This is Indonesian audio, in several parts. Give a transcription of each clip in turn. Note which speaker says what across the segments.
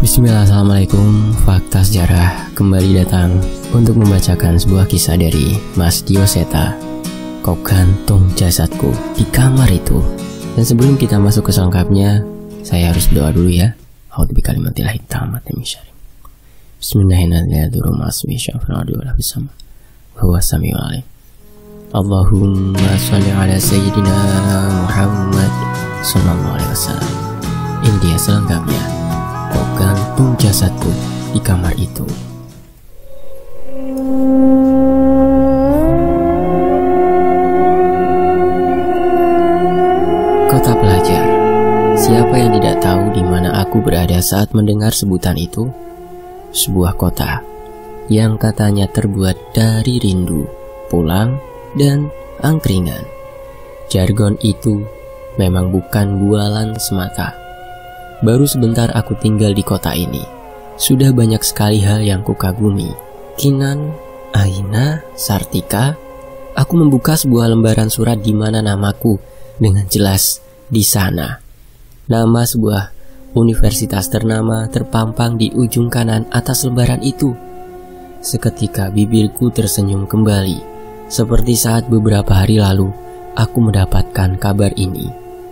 Speaker 1: Bismillah, assalamualaikum. Fakta sejarah kembali datang untuk membacakan sebuah kisah dari Mas Dio Seta. Kau gantung jasadku di kamar itu. Dan sebelum kita masuk ke selengkapnya, saya harus berdoa dulu ya. A'udzu bikalimatillahi tammati min syarri. Bismillahirrahmanirrahim. Allahumma sholli ala sayyidina Muhammad sallallahu alaihi wasallam. Ini dia selengkapnya. Kau gantung jasadku di kamar itu. Kota pelajar. Siapa yang tidak tahu di mana aku berada saat mendengar sebutan itu? Sebuah kota yang katanya terbuat dari rindu, pulang, dan angkringan. Jargon itu memang bukan bualan semata. Baru sebentar aku tinggal di kota ini, sudah banyak sekali hal yang kukagumi. Kinan, Aina, Sartika. Aku membuka sebuah lembaran surat di mana namaku dengan jelas di sana. Nama sebuah universitas ternama terpampang di ujung kanan atas lembaran itu. Seketika bibirku tersenyum kembali, seperti saat beberapa hari lalu aku mendapatkan kabar ini.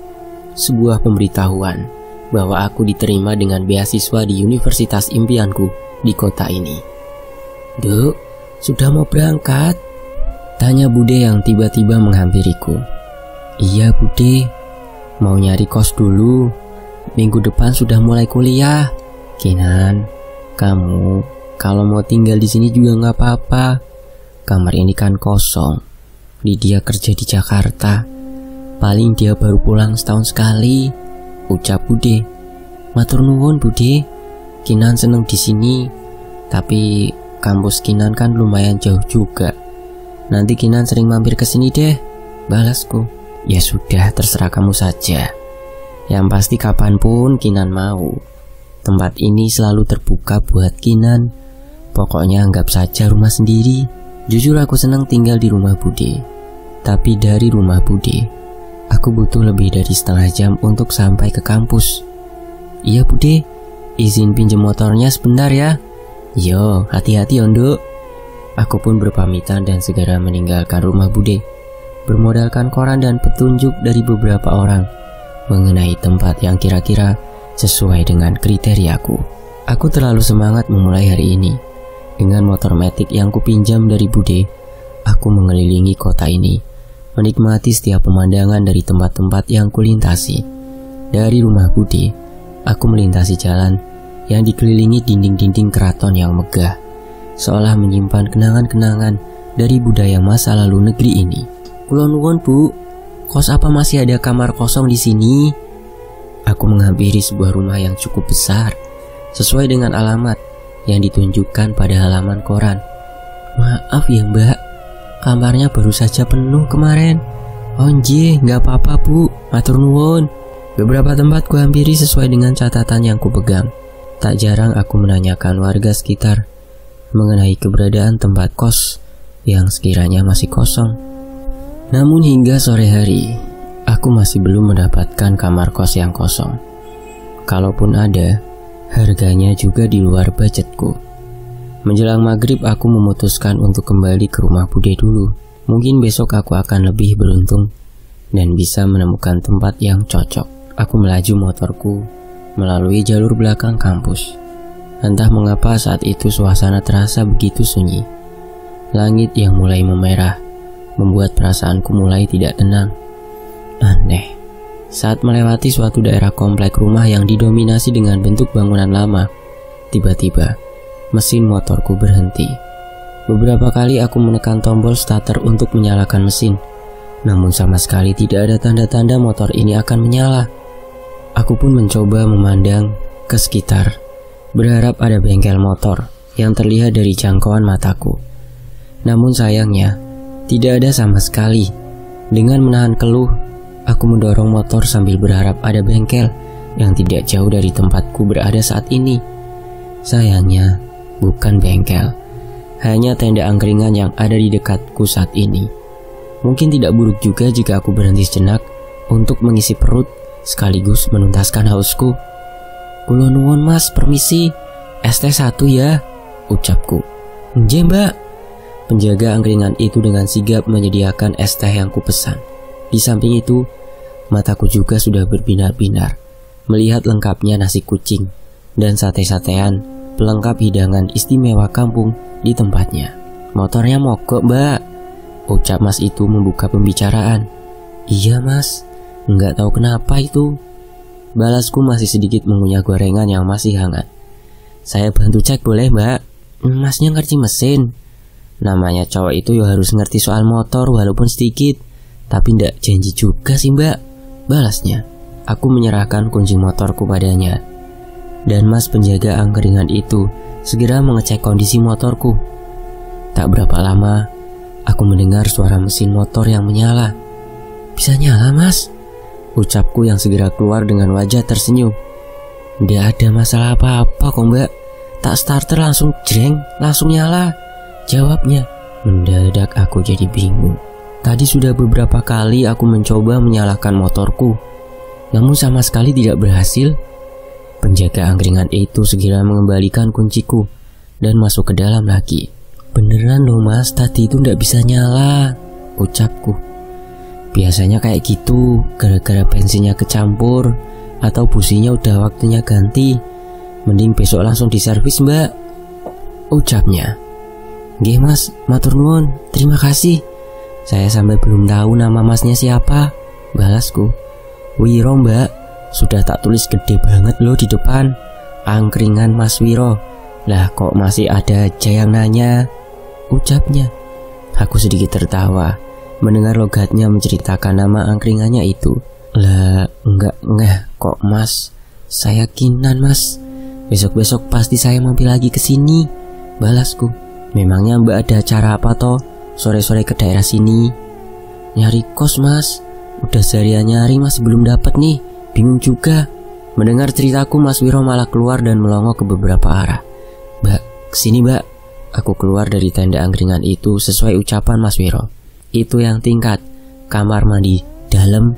Speaker 1: Sebuah pemberitahuan bahwa aku diterima dengan beasiswa di universitas impianku di kota ini. "Duk, sudah mau berangkat?" tanya Bude yang tiba-tiba menghampiriku. "Iya Bude, mau nyari kos dulu. Minggu depan sudah mulai kuliah." "Kinan, kamu kalau mau tinggal di sini juga nggak apa-apa. Kamar ini kan kosong. Lydia kerja di Jakarta. Paling dia baru pulang setahun sekali," ucap Bude. "Matur nuwun Bude, Kinan seneng di sini. Tapi kampus Kinan kan lumayan jauh juga. Nanti Kinan sering mampir ke sini deh," balasku. "Ya sudah, terserah kamu saja. Yang pasti kapanpun Kinan mau. Tempat ini selalu terbuka buat Kinan. Pokoknya anggap saja rumah sendiri." Jujur aku senang tinggal di rumah Bude. Tapi dari rumah Bude, aku butuh lebih dari setengah jam untuk sampai ke kampus. "Iya Bude, izin pinjem motornya sebentar ya." "Yo, hati-hati Ondo." Aku pun berpamitan dan segera meninggalkan rumah Bude, bermodalkan koran dan petunjuk dari beberapa orang mengenai tempat yang kira-kira sesuai dengan kriteriaku. Aku terlalu semangat memulai hari ini. Dengan motor matic yang kupinjam dari Bude, aku mengelilingi kota ini, menikmati setiap pemandangan dari tempat-tempat yang kulintasi. Dari rumah Bude, aku melintasi jalan yang dikelilingi dinding-dinding keraton yang megah, seolah menyimpan kenangan-kenangan dari budaya masa lalu negeri ini. "Kula nuwun Bu, kos apa masih ada kamar kosong di sini?" Aku menghampiri sebuah rumah yang cukup besar, sesuai dengan alamat yang ditunjukkan pada halaman koran. "Maaf ya Mbak, kamarnya baru saja penuh kemarin." "Oh nggih, nggak apa-apa Bu, matur nuwun." Beberapa tempat ku hampiri sesuai dengan catatan yang kupegang. Tak jarang aku menanyakan warga sekitar mengenai keberadaan tempat kos yang sekiranya masih kosong. Namun hingga sore hari, aku masih belum mendapatkan kamar kos yang kosong. Kalaupun ada, harganya juga di luar budgetku. Menjelang maghrib aku memutuskan untuk kembali ke rumah Bude dulu. Mungkin besok aku akan lebih beruntung dan bisa menemukan tempat yang cocok. Aku melaju motorku melalui jalur belakang kampus. Entah mengapa saat itu suasana terasa begitu sunyi. Langit yang mulai memerah membuat perasaanku mulai tidak tenang. Aneh. Saat melewati suatu daerah komplek rumah yang didominasi dengan bentuk bangunan lama, tiba-tiba mesin motorku berhenti. Beberapa kali aku menekan tombol starter untuk menyalakan mesin, namun sama sekali tidak ada tanda-tanda motor ini akan menyala. Aku pun mencoba memandang ke sekitar, berharap ada bengkel motor yang terlihat dari jangkauan mataku. Namun sayangnya, tidak ada sama sekali. Dengan menahan keluh, aku mendorong motor sambil berharap ada bengkel yang tidak jauh dari tempatku berada saat ini. Sayangnya, bukan bengkel, hanya tenda angkringan yang ada di dekatku saat ini. Mungkin tidak buruk juga jika aku berhenti sejenak untuk mengisi perut sekaligus menuntaskan hausku. Kula nuwun mas, permisi. Es teh 1 ya, ucapku. Nggih mbak. Penjaga angkringan itu dengan sigap menyediakan es teh yang kupesan. Di samping itu, mataku juga sudah berbinar-binar melihat lengkapnya nasi kucing dan sate-satean pelengkap hidangan istimewa kampung di tempatnya. Motornya mogok mbak, ucap mas itu membuka pembicaraan. Iya mas, nggak tahu kenapa itu. Balasku masih sedikit mengunyah gorengan yang masih hangat. Saya bantu cek boleh mbak? Masnya ngerti mesin. Namanya cowok itu ya harus ngerti soal motor walaupun sedikit. Tapi ndak janji juga sih mbak, balasnya. Aku menyerahkan kunci motorku padanya. Dan mas penjaga angkringan itu segera mengecek kondisi motorku. Tak berapa lama, aku mendengar suara mesin motor yang menyala. Bisa nyala mas, ucapku yang segera keluar dengan wajah tersenyum. Nggak ada masalah apa-apa kok mbak. Tak starter langsung jreng, langsung nyala, jawabnya. Mendadak aku jadi bingung. Tadi sudah beberapa kali aku mencoba menyalakan motorku, namun sama sekali tidak berhasil. Penjaga angkringan itu segera mengembalikan kunciku dan masuk ke dalam lagi. Beneran loh mas, tadi itu nggak bisa nyala, ucapku. Biasanya kayak gitu, gara-gara bensinnya kecampur atau businya udah waktunya ganti. Mending besok langsung diservis mbak, ucapnya. Nggih mas, matur nuwun, terima kasih. Saya sampai belum tahu nama masnya siapa, balasku. Wiro mbak, sudah tak tulis gede banget loh di depan. Angkringan Mas Wiro. Lah kok masih ada aja yang nanya, ucapnya. Aku sedikit tertawa mendengar logatnya menceritakan nama angkringannya itu. Lah enggak kok mas, saya Kinan mas. Besok-besok pasti saya mampir lagi ke sini, balasku. Memangnya mbak ada acara apa toh sore-sore ke daerah sini? Nyari kos mas, udah seharian nyari masih belum dapat nih, bingung juga. Mendengar ceritaku Mas Wiro malah keluar dan melongo ke beberapa arah. Mbak, kesini mbak. Aku keluar dari tenda angkringan itu sesuai ucapan Mas Wiro. Itu yang tingkat, kamar mandi dalam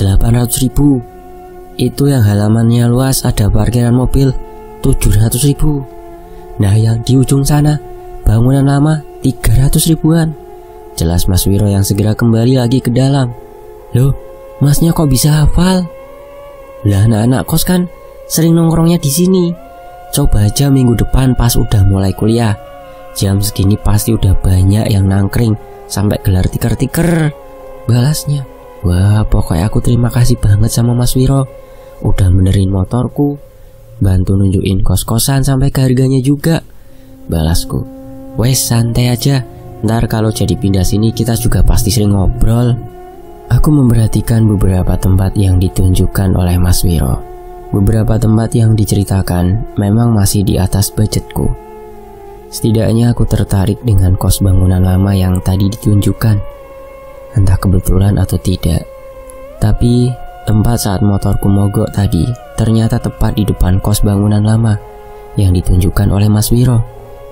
Speaker 1: 800.000. Itu yang halamannya luas, ada parkiran mobil 700.000. Nah yang di ujung sana, bangunan lama 300.000-an. Jelas Mas Wiro yang segera kembali lagi ke dalam. Loh, masnya kok bisa hafal? Lah anak-anak kos kan sering nongkrongnya di sini. Coba aja minggu depan pas udah mulai kuliah, jam segini pasti udah banyak yang nangkring sampai gelar tiker-tiker, balasnya. Wah, pokoknya aku terima kasih banget sama Mas Wiro. Udah benerin motorku, bantu nunjukin kos-kosan sampai ke harganya juga, balasku. Wes santai aja, ntar kalau jadi pindah sini kita juga pasti sering ngobrol. Aku memperhatikan beberapa tempat yang ditunjukkan oleh Mas Wiro. Beberapa tempat yang diceritakan memang masih di atas budgetku. Setidaknya aku tertarik dengan kos bangunan lama yang tadi ditunjukkan. Entah kebetulan atau tidak, tapi tempat saat motorku mogok tadi ternyata tepat di depan kos bangunan lama yang ditunjukkan oleh Mas Wiro.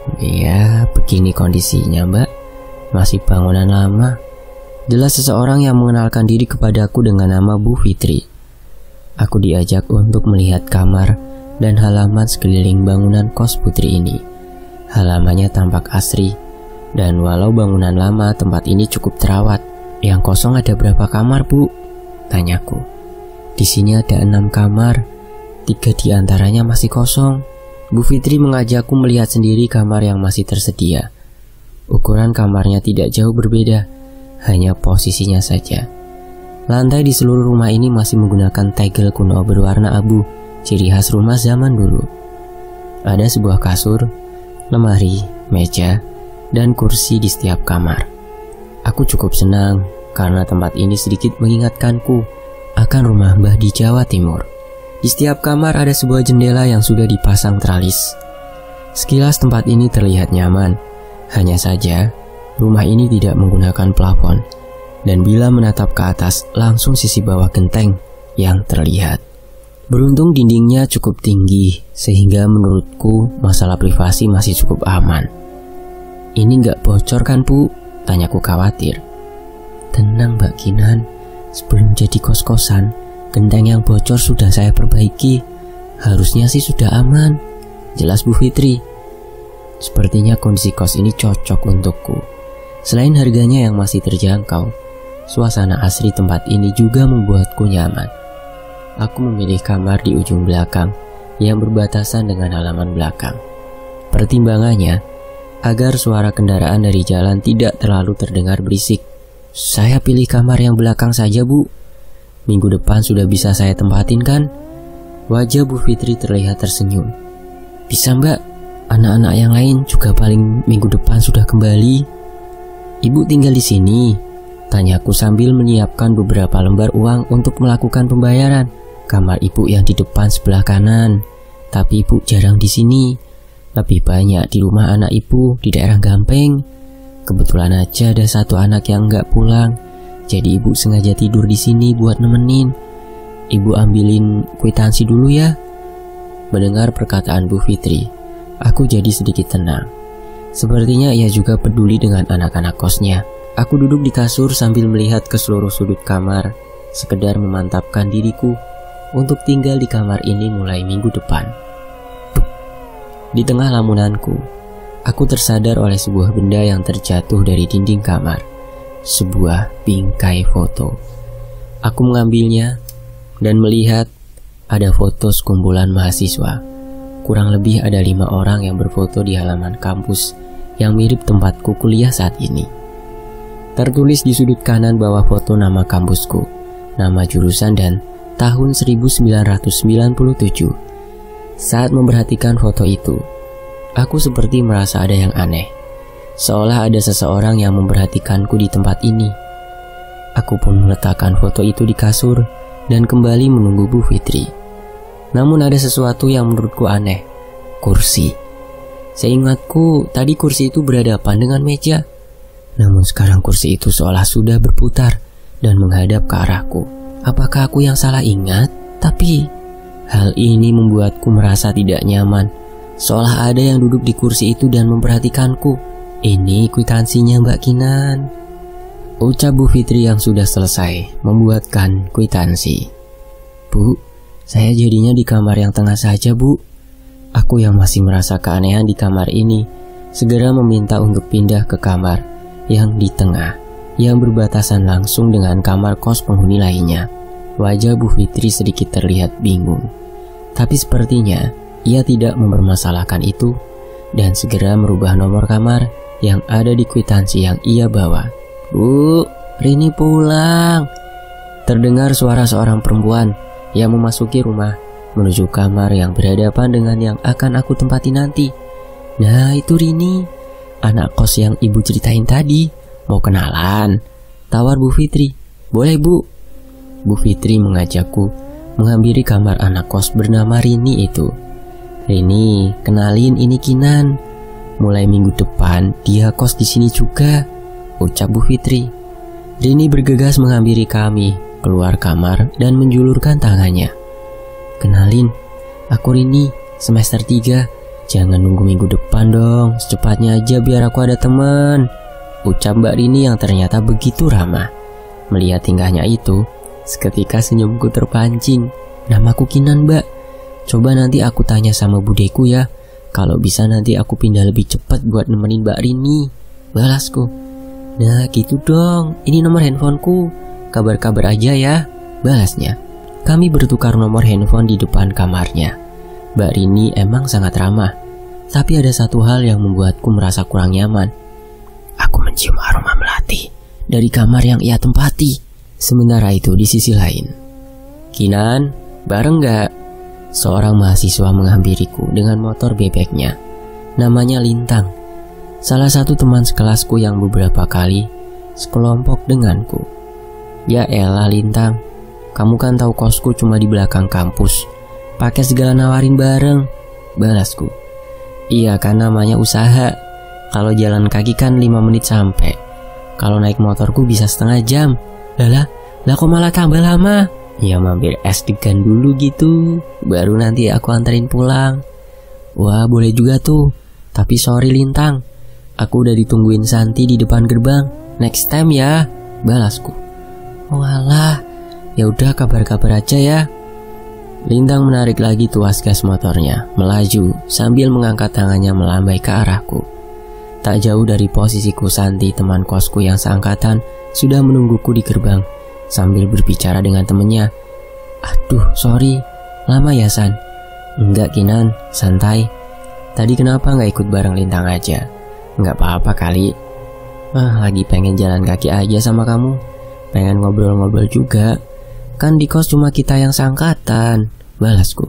Speaker 1: Ya, begini kondisinya mbak, masih bangunan lama. Jelas seseorang yang mengenalkan diri kepadaku dengan nama Bu Fitri. Aku diajak untuk melihat kamar dan halaman sekeliling bangunan kos Putri ini. Halamannya tampak asri, dan walau bangunan lama, tempat ini cukup terawat. Yang kosong ada berapa kamar bu? Tanyaku. Di sini ada 6 kamar, 3 diantaranya masih kosong. Bu Fitri mengajakku melihat sendiri kamar yang masih tersedia. Ukuran kamarnya tidak jauh berbeda, hanya posisinya saja. Lantai di seluruh rumah ini masih menggunakan tegel kuno berwarna abu, ciri khas rumah zaman dulu. Ada sebuah kasur, lemari, meja, dan kursi di setiap kamar. Aku cukup senang karena tempat ini sedikit mengingatkanku akan rumah Mbah di Jawa Timur. Di setiap kamar ada sebuah jendela yang sudah dipasang teralis. Sekilas tempat ini terlihat nyaman, hanya saja rumah ini tidak menggunakan plafon, dan bila menatap ke atas langsung sisi bawah genteng yang terlihat. Beruntung dindingnya cukup tinggi, sehingga menurutku masalah privasi masih cukup aman. Ini nggak bocor kan bu? Tanyaku khawatir. Tenang Mbak Kinan, sebelum jadi kos-kosan, genteng yang bocor sudah saya perbaiki. Harusnya sih sudah aman, jelas Bu Fitri. Sepertinya kondisi kos ini cocok untukku. Selain harganya yang masih terjangkau, suasana asri tempat ini juga membuatku nyaman. Aku memilih kamar di ujung belakang yang berbatasan dengan halaman belakang. Pertimbangannya, agar suara kendaraan dari jalan tidak terlalu terdengar berisik. Saya pilih kamar yang belakang saja, Bu. Minggu depan sudah bisa saya tempatin kan? Wajah Bu Fitri terlihat tersenyum. Bisa Mbak, anak-anak yang lain juga paling minggu depan sudah kembali. Ibu tinggal di sini? Tanyaku sambil menyiapkan beberapa lembar uang untuk melakukan pembayaran. Kamar ibu yang di depan sebelah kanan. Tapi ibu jarang di sini. Lebih banyak di rumah anak ibu di daerah Gampeng. Kebetulan aja ada satu anak yang nggak pulang. Jadi ibu sengaja tidur di sini buat nemenin. Ibu ambilin kwitansi dulu ya. Mendengar perkataan Bu Fitri, aku jadi sedikit tenang. Sepertinya ia juga peduli dengan anak-anak kosnya. Aku duduk di kasur sambil melihat ke seluruh sudut kamar, sekedar memantapkan diriku untuk tinggal di kamar ini mulai minggu depan. Di tengah lamunanku, aku tersadar oleh sebuah benda yang terjatuh dari dinding kamar. Sebuah bingkai foto. Aku mengambilnya dan melihat ada foto sekumpulan mahasiswa. Kurang lebih ada 5 orang yang berfoto di halaman kampus yang mirip tempatku kuliah saat ini. Tertulis di sudut kanan bawah foto nama kampusku, nama jurusan dan tahun 1997. Saat memperhatikan foto itu, aku seperti merasa ada yang aneh. Seolah ada seseorang yang memperhatikanku di tempat ini. Aku pun meletakkan foto itu di kasur dan kembali menunggu Bu Fitri. Namun ada sesuatu yang menurutku aneh. Kursi. Seingatku tadi kursi itu berhadapan dengan meja. Namun sekarang kursi itu seolah sudah berputar dan menghadap ke arahku. Apakah aku yang salah ingat? Tapi hal ini membuatku merasa tidak nyaman. Seolah ada yang duduk di kursi itu dan memperhatikanku. Ini kwitansinya Mbak Kinan, ucap Bu Fitri yang sudah selesai membuatkan kwitansi. Bu, saya jadinya di kamar yang tengah saja Bu. Aku yang masih merasa keanehan di kamar ini segera meminta untuk pindah ke kamar yang di tengah, yang berbatasan langsung dengan kamar kos penghuni lainnya. Wajah Bu Fitri sedikit terlihat bingung, tapi sepertinya ia tidak mempermasalahkan itu dan segera merubah nomor kamar yang ada di kwitansi yang ia bawa. Bu, Rini pulang. Terdengar suara seorang perempuan yang memasuki rumah menuju kamar yang berhadapan dengan yang akan aku tempati nanti. Nah itu Rini, anak kos yang ibu ceritain tadi. Mau kenalan? Tawar Bu Fitri. Boleh Bu. Bu Fitri mengajakku menghampiri kamar anak kos bernama Rini itu. Rini, kenalin ini Kinan. Mulai minggu depan dia kos di sini juga, ucap Bu Fitri. Rini bergegas menghampiri kami keluar kamar dan menjulurkan tangannya. Kenalin, aku Rini, semester 3. Jangan nunggu minggu depan dong, secepatnya aja biar aku ada teman, ucap Mbak Rini yang ternyata begitu ramah. Melihat tingkahnya itu, seketika senyumku terpancing. Namaku Kinan Mbak. Coba nanti aku tanya sama budeku ya. Kalau bisa nanti aku pindah lebih cepat buat nemenin Mbak Rini, balasku. Nah gitu dong, ini nomor handphoneku. Kabar-kabar aja ya, balasnya. Kami bertukar nomor handphone di depan kamarnya. Mbak Rini emang sangat ramah, tapi ada satu hal yang membuatku merasa kurang nyaman. Aku mencium aroma melati dari kamar yang ia tempati. Sementara itu di sisi lain, Kinan, bareng gak? Seorang mahasiswa menghampiriku dengan motor bebeknya. Namanya Lintang, salah satu teman sekelasku yang beberapa kali sekelompok denganku. Ya elah Lintang, kamu kan tahu kosku cuma di belakang kampus. Pakai segala nawarin bareng, balasku. Iya kan namanya usaha. Kalau jalan kaki kan 5 menit sampai. Kalau naik motorku bisa setengah jam. Lah kok malah tambah lama? Ya mampir es degan dulu gitu, baru nanti aku anterin pulang. Wah boleh juga tuh. Tapi sorry Lintang, aku udah ditungguin Santi di depan gerbang. Next time ya, balasku. Walah, ya udah kabar-kabar aja ya. Lintang menarik lagi tuas gas motornya, melaju sambil mengangkat tangannya melambai ke arahku. Tak jauh dari posisiku, Santi, teman kosku yang seangkatan, sudah menungguku di gerbang sambil berbicara dengan temennya. Aduh, sorry, lama ya San? Enggak Kinan, santai. Tadi kenapa nggak ikut bareng Lintang aja? Nggak apa-apa kali. Lagi pengen jalan kaki aja sama kamu. Pengen ngobrol-ngobrol juga. Kan di kos cuma kita yang seangkatan, balasku.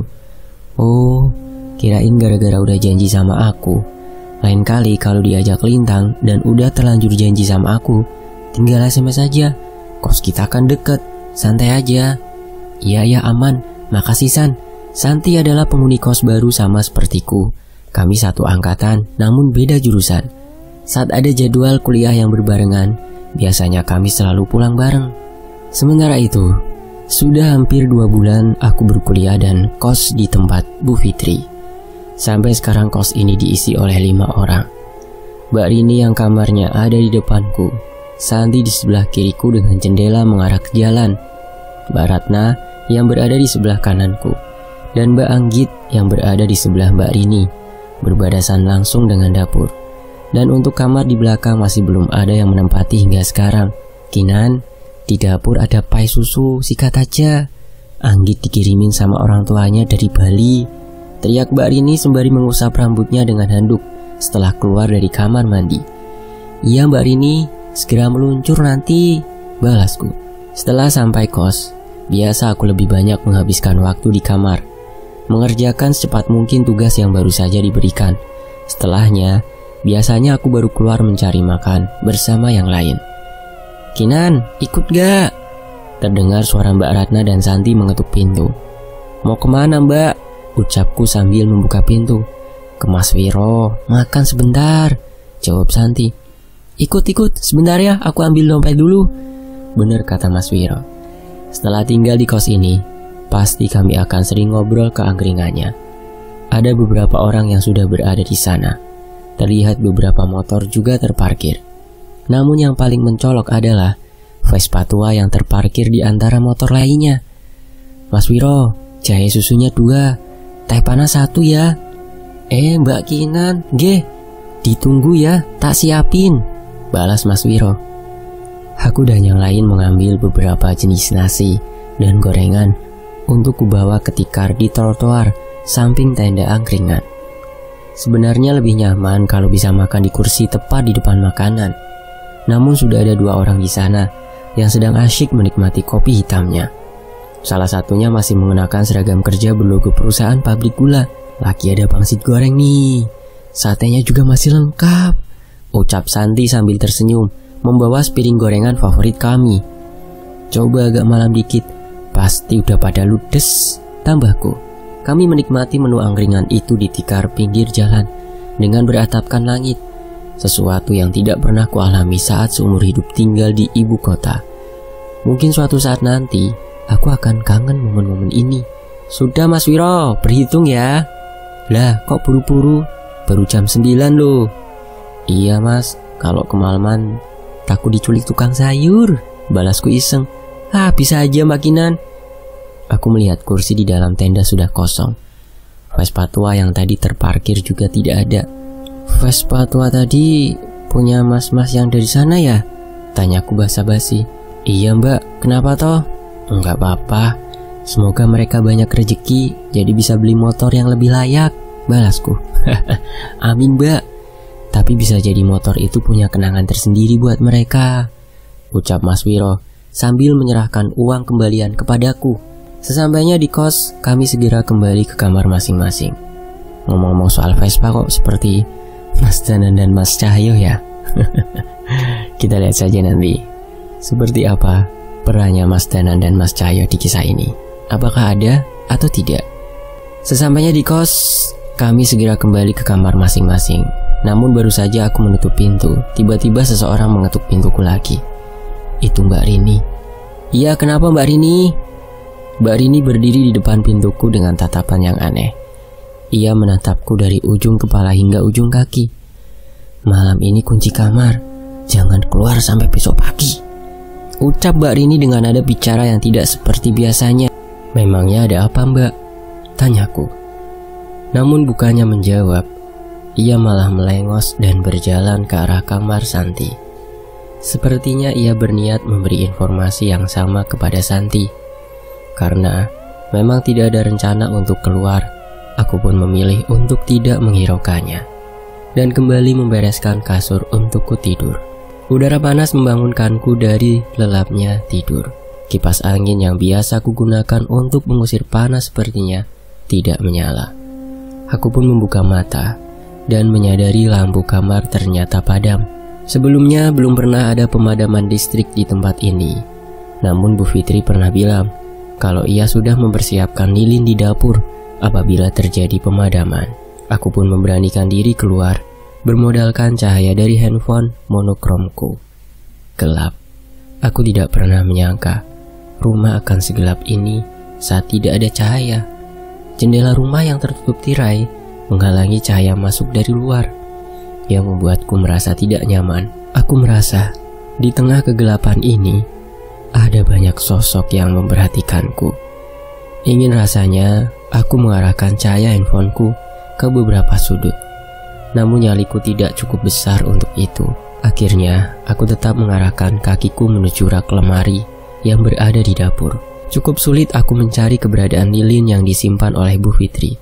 Speaker 1: Oh, kirain gara-gara udah janji sama aku. Lain kali kalau diajak Lintang dan udah terlanjur janji sama aku, tinggal SMS aja. Kos kita kan deket, santai aja. Iya aman, makasih San. Santi adalah penghuni kos baru sama sepertiku. Kami satu angkatan, namun beda jurusan. Saat ada jadwal kuliah yang berbarengan, biasanya kami selalu pulang bareng. Sementara itu, sudah hampir 2 bulan aku berkuliah dan kos di tempat Bu Fitri. Sampai sekarang kos ini diisi oleh 5 orang. Mbak Rini yang kamarnya ada di depanku, Santi di sebelah kiriku dengan jendela mengarah ke jalan, Mbak Ratna yang berada di sebelah kananku, dan Mbak Anggit yang berada di sebelah Mbak Rini, berbatasan langsung dengan dapur. Dan untuk kamar di belakang masih belum ada yang menempati hingga sekarang. Kinan, di dapur ada pai susu, sikat aja. Anggit dikirimin sama orang tuanya dari Bali, teriak Mbak Rini sembari mengusap rambutnya dengan handuk setelah keluar dari kamar mandi. Iya Mbak Rini, segera meluncur nanti, balasku. Setelah sampai kos, biasa aku lebih banyak menghabiskan waktu di kamar, mengerjakan secepat mungkin tugas yang baru saja diberikan. Setelahnya, biasanya aku baru keluar mencari makan bersama yang lain. Kinan, ikut gak? Terdengar suara Mbak Ratna dan Santi mengetuk pintu. Mau kemana Mbak? Ucapku sambil membuka pintu. Ke Mas Wiro, makan sebentar, jawab Santi. Ikut, sebentar ya, aku ambil dompet dulu, bener kata Mas Wiro. Setelah tinggal di kos ini, pasti kami akan sering ngobrol keangkringannya. Ada beberapa orang yang sudah berada di sana. Terlihat beberapa motor juga terparkir. Namun yang paling mencolok adalah Vespa tua yang terparkir di antara motor lainnya. Mas Wiro, jahe susunya 2, teh panas 1 ya. Mbak Kinan, ditunggu ya, tak siapin, balas Mas Wiro. Aku dan yang lain mengambil beberapa jenis nasi dan gorengan untuk kubawa ke tikar di trotoar samping tenda angkringan. Sebenarnya lebih nyaman kalau bisa makan di kursi tepat di depan makanan. Namun sudah ada 2 orang di sana yang sedang asyik menikmati kopi hitamnya. Salah satunya masih mengenakan seragam kerja berlogo perusahaan pabrik gula. Lagi ada pangsit goreng nih, satenya juga masih lengkap, ucap Santi sambil tersenyum membawa sepiring gorengan favorit kami. Coba agak malam dikit, pasti udah pada ludes, tambahku. Kami menikmati menu angkringan itu di tikar pinggir jalan dengan beratapkan langit. Sesuatu yang tidak pernah kualami saat seumur hidup tinggal di ibu kota. Mungkin suatu saat nanti aku akan kangen momen-momen ini. Sudah Mas Wiro, berhitung ya. Lah kok buru-buru, baru jam 9 loh. Iya Mas, kalau kemalaman takut diculik tukang sayur, balasku iseng. Bisa aja Mbak Kinan. Aku melihat kursi di dalam tenda sudah kosong. Vespa tua yang tadi terparkir juga tidak ada. Vespa tua tadi punya mas-mas yang dari sana ya? Tanyaku basa-basi. Iya Mbak, kenapa toh? Enggak apa-apa, semoga mereka banyak rezeki jadi bisa beli motor yang lebih layak, balasku. Amin Mbak, tapi bisa jadi motor itu punya kenangan tersendiri buat mereka, ucap Mas Wiro sambil menyerahkan uang kembalian kepadaku. Sesampainya di kos, kami segera kembali ke kamar masing-masing. Ngomong-ngomong soal Vespa kok seperti Mas Danan dan Mas Cahyo ya. Kita lihat saja nanti seperti apa perannya Mas Danan dan Mas Cahyo di kisah ini. Apakah ada atau tidak? Sesampainya di kos, kami segera kembali ke kamar masing-masing. Namun baru saja aku menutup pintu, tiba-tiba seseorang mengetuk pintuku lagi. Itu Mbak Rini. Iya, kenapa Mbak Rini? Mbak Rini berdiri di depan pintuku dengan tatapan yang aneh. Ia menatapku dari ujung kepala hingga ujung kaki. Malam ini kunci kamar, jangan keluar sampai besok pagi, ucap Mbak Rini dengan nada bicara yang tidak seperti biasanya. "Memangnya ada apa, Mbak?" tanyaku. Namun bukannya menjawab, ia malah melengos dan berjalan ke arah kamar Santi. Sepertinya ia berniat memberi informasi yang sama kepada Santi. Karena memang tidak ada rencana untuk keluar, aku pun memilih untuk tidak menghiraukannya dan kembali membereskan kasur untukku tidur. Udara panas membangunkanku dari lelapnya tidur. Kipas angin yang biasa kugunakan untuk mengusir panas sepertinya tidak menyala. Aku pun membuka mata dan menyadari lampu kamar ternyata padam. Sebelumnya belum pernah ada pemadaman listrik di tempat ini. Namun Bu Fitri pernah bilang kalau ia sudah mempersiapkan lilin di dapur apabila terjadi pemadaman. Aku pun memberanikan diri keluar, bermodalkan cahaya dari handphone monokromku. Gelap. Aku tidak pernah menyangka rumah akan segelap ini saat tidak ada cahaya. Jendela rumah yang tertutup tirai menghalangi cahaya masuk dari luar, yang membuatku merasa tidak nyaman. Aku merasa di tengah kegelapan ini ada banyak sosok yang memperhatikanku. Ingin rasanya aku mengarahkan cahaya handphoneku ke beberapa sudut. Namun nyaliku tidak cukup besar untuk itu. Akhirnya aku tetap mengarahkan kakiku menuju rak lemari yang berada di dapur. Cukup sulit aku mencari keberadaan lilin yang disimpan oleh Bu Fitri.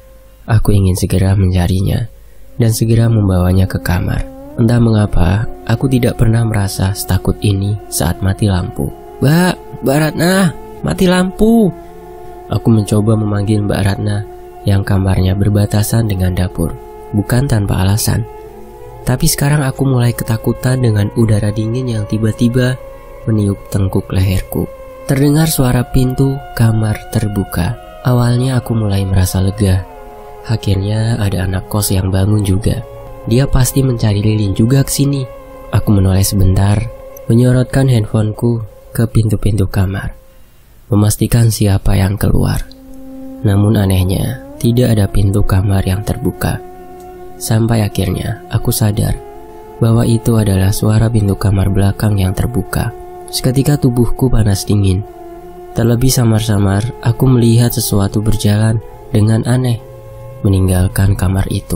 Speaker 1: Aku ingin segera mencarinya dan segera membawanya ke kamar. Entah mengapa, aku tidak pernah merasa setakut ini saat mati lampu. Mbak Ratna, mati lampu." Aku mencoba memanggil Mbak Ratna yang kamarnya berbatasan dengan dapur. Bukan tanpa alasan. Tapi sekarang aku mulai ketakutan dengan udara dingin yang tiba-tiba meniup tengkuk leherku. Terdengar suara pintu kamar terbuka. Awalnya aku mulai merasa lega. Akhirnya ada anak kos yang bangun juga. Dia pasti mencari lilin juga ke sini. Aku menoleh sebentar, menyorotkan handphoneku ke pintu-pintu kamar, memastikan siapa yang keluar. Namun anehnya, tidak ada pintu kamar yang terbuka. Sampai akhirnya aku sadar bahwa itu adalah suara pintu kamar belakang yang terbuka. Seketika tubuhku panas dingin. Terlebih samar-samar aku melihat sesuatu berjalan dengan aneh meninggalkan kamar itu.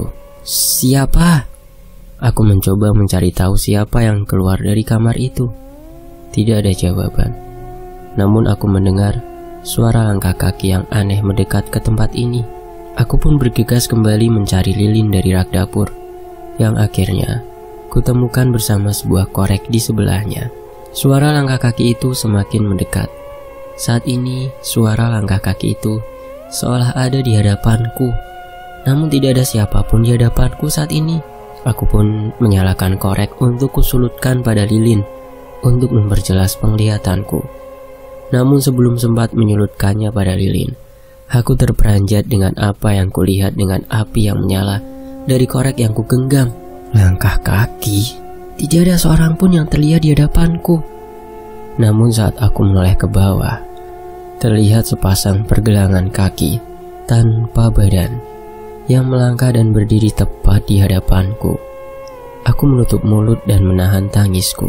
Speaker 1: Siapa? Aku mencoba mencari tahu siapa yang keluar dari kamar itu. Tidak ada jawaban. Namun aku mendengar suara langkah kaki yang aneh mendekat ke tempat ini. Aku pun bergegas kembali mencari lilin dari rak dapur, yang akhirnya kutemukan bersama sebuah korek di sebelahnya. Suara langkah kaki itu semakin mendekat. Saat ini suara langkah kaki itu seolah ada di hadapanku. Namun tidak ada siapapun di hadapanku saat ini. Aku pun menyalakan korek untuk kusulutkan pada lilin untuk memperjelas penglihatanku. Namun sebelum sempat menyulutkannya pada lilin, aku terperanjat dengan apa yang kulihat dengan api yang menyala dari korek yang kugenggam. Langkah kaki. Tidak ada seorang pun yang terlihat di hadapanku. Namun saat aku menoleh ke bawah, terlihat sepasang pergelangan kaki tanpa badan yang melangkah dan berdiri tepat di hadapanku. Aku menutup mulut dan menahan tangisku.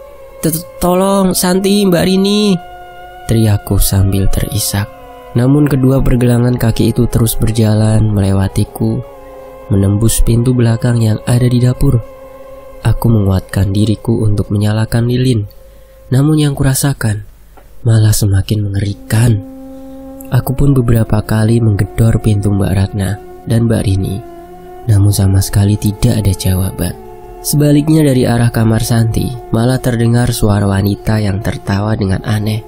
Speaker 1: "Tolong, Santi, Mbak Rini!" teriakku sambil terisak. Namun kedua pergelangan kaki itu terus berjalan melewatiku, menembus pintu belakang yang ada di dapur. Aku menguatkan diriku untuk menyalakan lilin. Namun yang kurasakan malah semakin mengerikan. Aku pun beberapa kali menggedor pintu Mbak Ratna dan Mbak Rini, namun sama sekali tidak ada jawaban. Sebaliknya dari arah kamar Santi, malah terdengar suara wanita yang tertawa dengan aneh.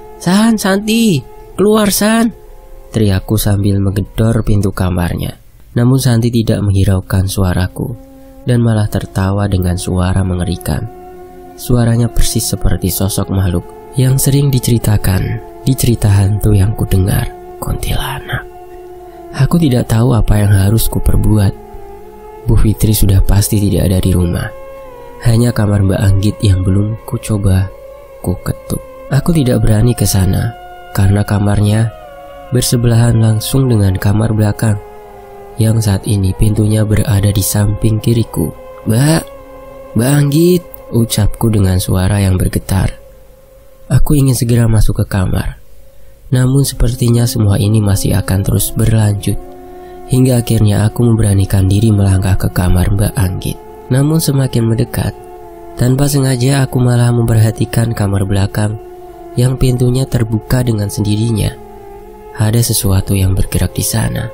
Speaker 1: Santi, keluar San!" teriakku sambil menggedor pintu kamarnya. Namun Santi tidak menghiraukan suaraku dan malah tertawa dengan suara mengerikan. Suaranya persis seperti sosok makhluk yang sering diceritakan di cerita hantu yang kudengar, kuntilanak. Aku tidak tahu apa yang harus kuperbuat. Bu Fitri sudah pasti tidak ada di rumah. Hanya kamar Mbak Anggit yang belum kucoba kuketuk. Aku tidak berani ke sana karena kamarnya bersebelahan langsung dengan kamar belakang yang saat ini pintunya berada di samping kiriku. Mbak Anggit," ucapku dengan suara yang bergetar. Aku ingin segera masuk ke kamar, Namun sepertinya semua ini masih akan terus berlanjut, hingga akhirnya aku memberanikan diri melangkah ke kamar Mbak Anggit. Namun semakin mendekat, tanpa sengaja aku malah memperhatikan kamar belakang yang pintunya terbuka dengan sendirinya. Ada sesuatu yang bergerak di sana.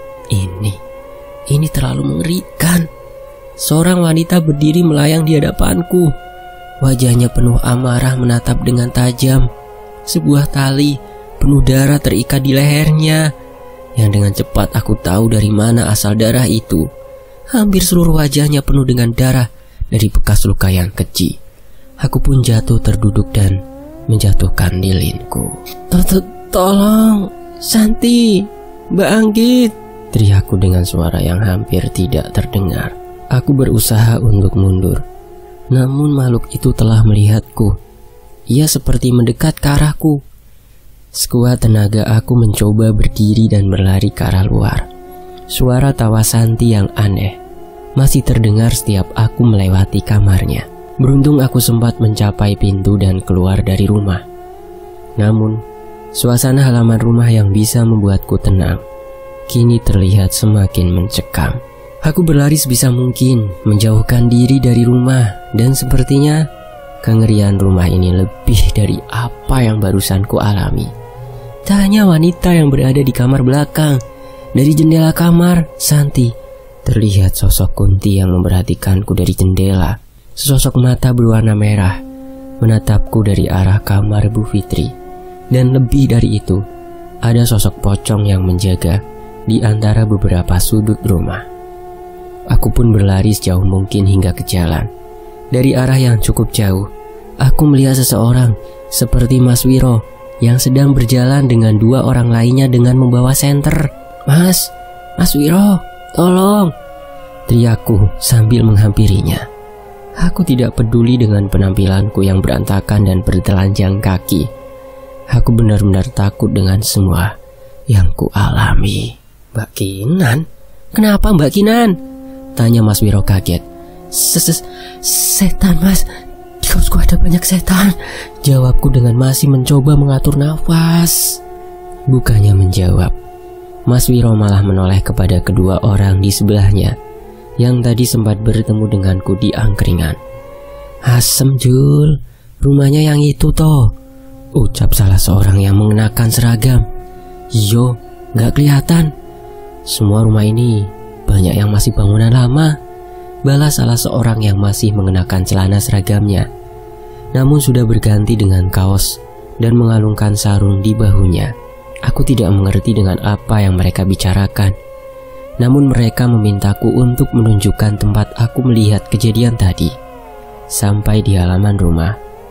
Speaker 1: Ini terlalu mengerikan. Seorang wanita berdiri melayang di hadapanku. Wajahnya penuh amarah menatap dengan tajam. Sebuah tali penuh darah terikat di lehernya, yang dengan cepat aku tahu dari mana asal darah itu. Hampir seluruh wajahnya penuh dengan darah dari bekas luka yang keji. Aku pun jatuh terduduk dan menjatuhkan lilinku. Tolong, Santi, Mbak Anggit, teriakku dengan suara yang hampir tidak terdengar. Aku berusaha untuk mundur, namun makhluk itu telah melihatku. Ia seperti mendekat ke arahku. Sekuat tenaga aku mencoba berdiri dan berlari ke arah luar. Suara tawa Santi yang aneh masih terdengar setiap aku melewati kamarnya. Beruntung aku sempat mencapai pintu dan keluar dari rumah. Namun, suasana halaman rumah yang bisa membuatku tenang kini terlihat semakin mencekam. Aku berlari sebisa mungkin menjauhkan diri dari rumah, dan sepertinya kengerian rumah ini lebih dari apa yang barusan ku alami. Tak hanya wanita yang berada di kamar belakang, dari jendela kamar Santi terlihat sosok Kunti yang memperhatikanku dari jendela. Sesosok mata berwarna merah menatapku dari arah kamar Bu Fitri. Dan lebih dari itu, ada sosok pocong yang menjaga di antara beberapa sudut rumah. Aku pun berlari sejauh mungkin hingga ke jalan. Dari arah yang cukup jauh, aku melihat seseorang seperti Mas Wiro yang sedang berjalan dengan dua orang lainnya dengan membawa senter. Mas Wiro, tolong!" teriakku sambil menghampirinya. Aku tidak peduli dengan penampilanku yang berantakan dan bertelanjang kaki. Aku benar-benar takut dengan semua yang ku alami. "Mbak Kinan? Kenapa Mbak Kinan?" tanya Mas Wiro kaget. Setan Mas, di kosku ada banyak setan," jawabku dengan masih mencoba mengatur nafas. Bukannya menjawab, Mas Wiro malah menoleh kepada kedua orang di sebelahnya yang tadi sempat bertemu denganku di angkringan. "Asem Jul, rumahnya yang itu toh," ucap salah seorang yang mengenakan seragam. "Iyo, gak kelihatan. Semua rumah ini banyak yang masih bangunan lama," balas salah seorang yang masih mengenakan celana seragamnya, namun sudah berganti dengan kaos dan mengalungkan sarung di bahunya. Aku tidak mengerti dengan apa yang mereka bicarakan, namun mereka memintaku untuk menunjukkan tempat aku melihat kejadian tadi. Sampai di halaman rumah,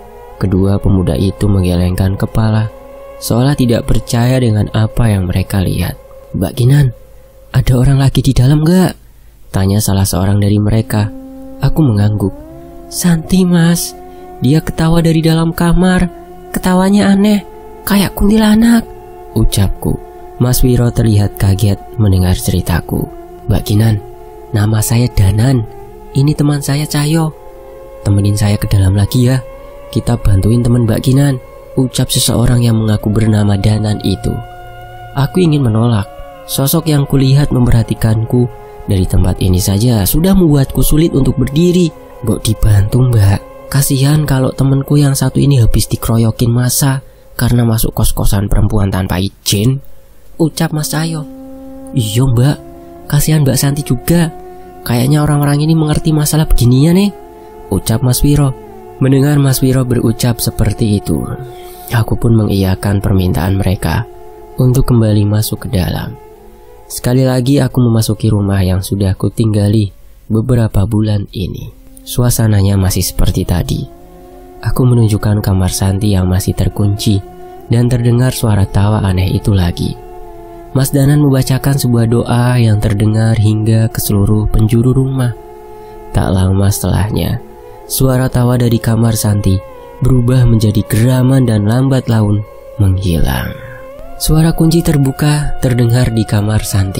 Speaker 1: kedua pemuda itu menggelengkan kepala, seolah tidak percaya dengan apa yang mereka lihat. "Mbak Kinan, ada orang lagi di dalam gak?" tanya salah seorang dari mereka. Aku mengangguk. "Santi Mas, dia ketawa dari dalam kamar. Ketawanya aneh, kayak kuntilanak," ucapku. Mas Wiro terlihat kaget mendengar ceritaku. "Mbak Kinan, nama saya Danan. Ini teman saya Cahyo. Temenin saya ke dalam lagi ya. Kita bantuin teman Mbak Kinan," ucap seseorang yang mengaku bernama Danan itu. Aku ingin menolak. Sosok yang kulihat memperhatikanku dari tempat ini saja sudah membuatku sulit untuk berdiri. "Mbok dibantu Mbak, kasihan kalau temanku yang satu ini habis dikeroyokin masa karena masuk kos-kosan perempuan tanpa izin," ucap Mas Cahyo. "Iya Mbak, kasihan Mbak Santi juga. Kayaknya orang-orang ini mengerti masalah beginian nih," ucap Mas Wiro. Mendengar Mas Wiro berucap seperti itu, aku pun mengiyakan permintaan mereka untuk kembali masuk ke dalam. Sekali lagi aku memasuki rumah yang sudah kutinggali beberapa bulan ini. Suasananya masih seperti tadi. Aku menunjukkan kamar Santi yang masih terkunci dan terdengar suara tawa aneh itu lagi. Mas Danan membacakan sebuah doa yang terdengar hingga ke seluruh penjuru rumah. Tak lama setelahnya, suara tawa dari kamar Santi berubah menjadi geraman dan lambat laun menghilang. Suara kunci terbuka terdengar di kamar Santi.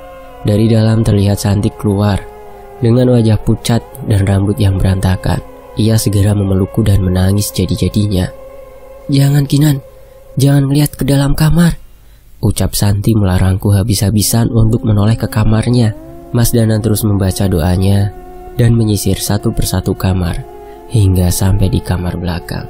Speaker 1: Dari dalam terlihat Santi keluar dengan wajah pucat dan rambut yang berantakan. Ia segera memelukku dan menangis jadi-jadinya. "Jangan Kinan, Jangan lihat ke dalam kamar, ucap Santi melarangku habis-habisan untuk menoleh ke kamarnya. Mas Danan terus membaca doanya dan menyisir satu persatu kamar hingga sampai di kamar belakang.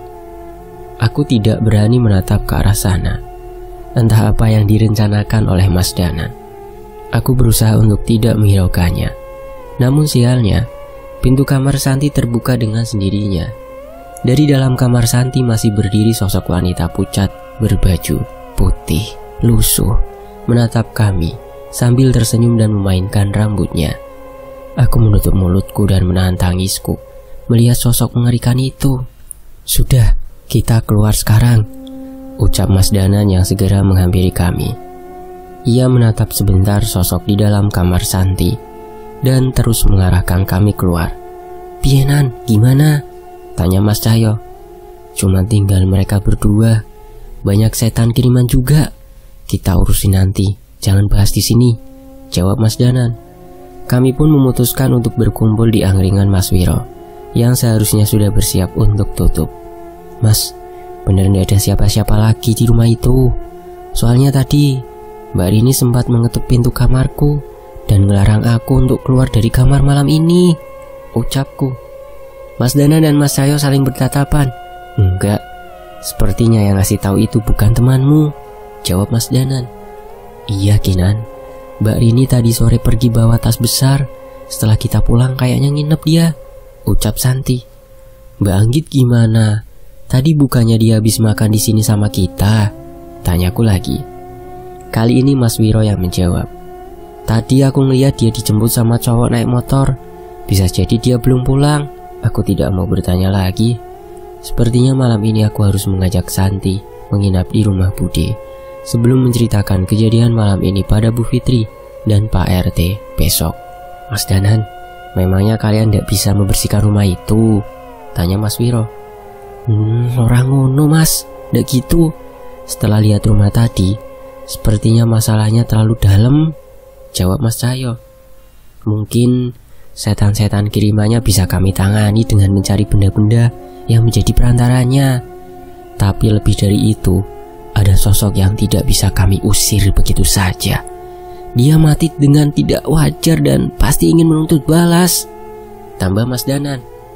Speaker 1: Aku tidak berani menatap ke arah sana. Entah apa yang direncanakan oleh Mas Danan. Aku berusaha untuk tidak menghiraukannya. Namun sialnya, pintu kamar Santi terbuka dengan sendirinya. Dari dalam kamar Santi masih berdiri sosok wanita pucat berbaju putih, lusuh, menatap kami sambil tersenyum dan memainkan rambutnya. Aku menutup mulutku dan menahan tangisku melihat sosok mengerikan itu. Sudah, kita keluar sekarang, ucap Mas Danan yang segera menghampiri kami. Ia menatap sebentar sosok di dalam kamar Santi dan terus mengarahkan kami keluar. "Piye Nan, gimana?" tanya Mas Cahyo. "Cuma tinggal mereka berdua. Banyak setan kiriman juga. Kita urusin nanti, jangan bahas di sini," jawab Mas Danan. Kami pun memutuskan untuk berkumpul di angkringan Mas Wiro yang seharusnya sudah bersiap untuk tutup. "Mas, bener gak ada siapa-siapa lagi di rumah itu. Soalnya tadi Mbak Rini sempat mengetuk pintu kamarku dan melarang aku untuk keluar dari kamar malam ini," ucapku. Mas Dana dan Mas Cahyo saling bertatapan. "Enggak, sepertinya yang ngasih tahu itu bukan temanmu," jawab Mas Danan. "Iya Kinan, Mbak Rini tadi sore pergi bawa tas besar. Setelah kita pulang kayaknya nginep dia," ucap Santi. "Mbak Anggit gimana? Tadi bukannya dia habis makan di sini sama kita?" tanyaku lagi. Kali ini Mas Wiro yang menjawab. "Tadi aku ngeliat dia dijemput sama cowok naik motor. Bisa jadi dia belum pulang." Aku tidak mau bertanya lagi. Sepertinya malam ini aku harus mengajak Santi menginap di rumah Bude sebelum menceritakan kejadian malam ini pada Bu Fitri dan Pak RT besok. "Mas Danan, memangnya kalian tidak bisa membersihkan rumah itu?" tanya Mas Wiro. Orang ngono Mas, ndak gitu. Setelah lihat rumah tadi, sepertinya masalahnya terlalu dalam," jawab Mas Cahyo. "Mungkin setan-setan kirimannya bisa kami tangani dengan mencari benda-benda yang menjadi perantaranya. Tapi lebih dari itu, ada sosok yang tidak bisa kami usir begitu saja. Dia mati dengan tidak wajar dan pasti ingin menuntut balas," tambah Mas Danan.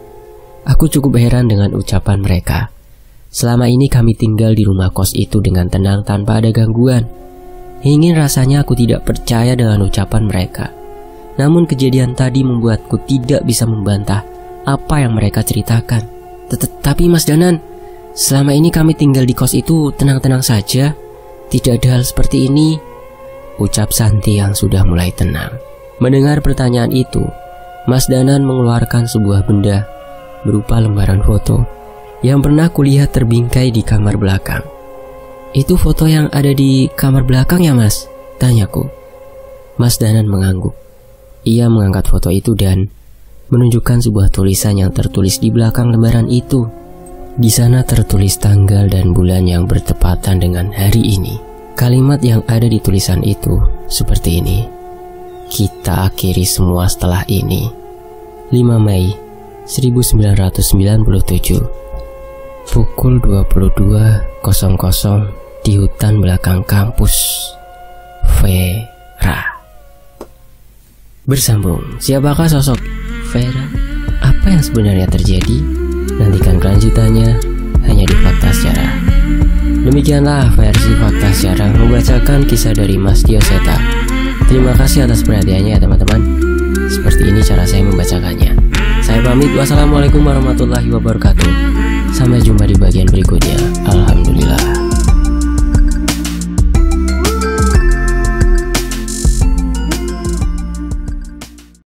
Speaker 1: Aku cukup heran dengan ucapan mereka. Selama ini kami tinggal di rumah kos itu dengan tenang tanpa ada gangguan. Ingin rasanya aku tidak percaya dengan ucapan mereka. Namun kejadian tadi membuatku tidak bisa membantah apa yang mereka ceritakan. Tapi Mas Danan, selama ini kami tinggal di kos itu tenang-tenang saja. Tidak ada hal seperti ini, ucap Santi yang sudah mulai tenang. Mendengar pertanyaan itu, Mas Danan mengeluarkan sebuah benda berupa lembaran foto yang pernah kulihat terbingkai di kamar belakang. "Itu foto yang ada di kamar belakang ya Mas?" tanyaku. Mas Danan mengangguk. Ia mengangkat foto itu dan menunjukkan sebuah tulisan yang tertulis di belakang lembaran itu. Di sana tertulis tanggal dan bulan yang bertepatan dengan hari ini. Kalimat yang ada di tulisan itu seperti ini: "Kita akhiri semua setelah ini. 5 Mei 1997 pukul 22.00 di hutan belakang kampus. Vera." Bersambung, siapakah sosok Vera? Apa yang sebenarnya terjadi? Nantikan kelanjutannya hanya di Fakta Sejarah. Demikianlah versi Fakta Sejarah membacakan kisah dari Mas Dioseta. Terima kasih atas perhatiannya ya teman-teman. Seperti ini cara saya membacakannya. Saya pamit, wassalamualaikum warahmatullahi wabarakatuh. Sampai jumpa di bagian berikutnya. Alhamdulillah.